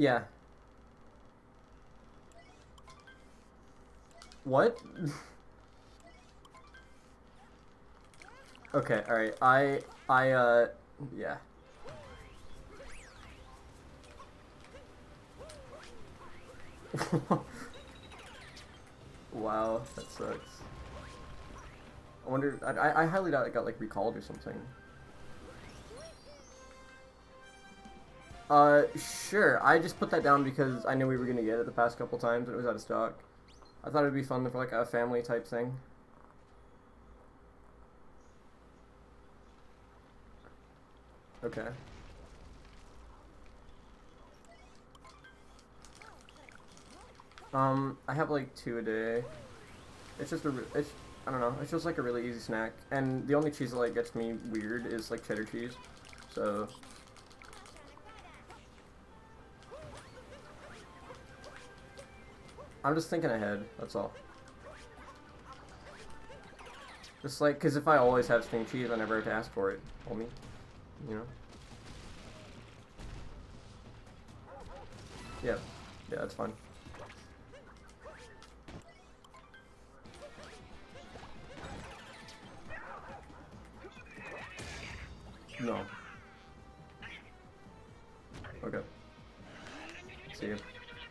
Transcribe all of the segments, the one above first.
Yeah. What? Okay, alright. Yeah. Wow, that sucks. I wonder, I highly doubt it got, like, recalled or something. Sure. I just put that down because I knew we were gonna get it the past couple times and it was out of stock. I thought it'd be fun for, like, a family type thing. Okay. I have, like, 2 a day. It's just I don't know, it's just, like, a really easy snack. And the only cheese that, like, gets me weird is, like, cheddar cheese. So... I'm just thinking ahead, that's all. Just like, because if I always have string cheese, I never have to ask for it. Homie. You know? Yeah. Yeah, that's fine. No. Okay. See you.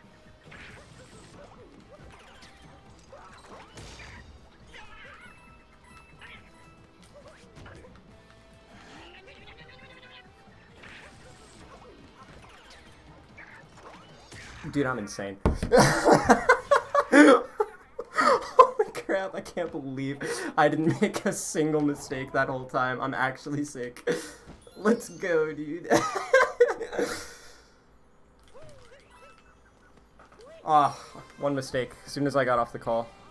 Dude, I'm insane. Holy crap, I can't believe I didn't make a single mistake that whole time. I'm actually sick. Let's go, dude. Ah, one mistake as soon as I got off the call.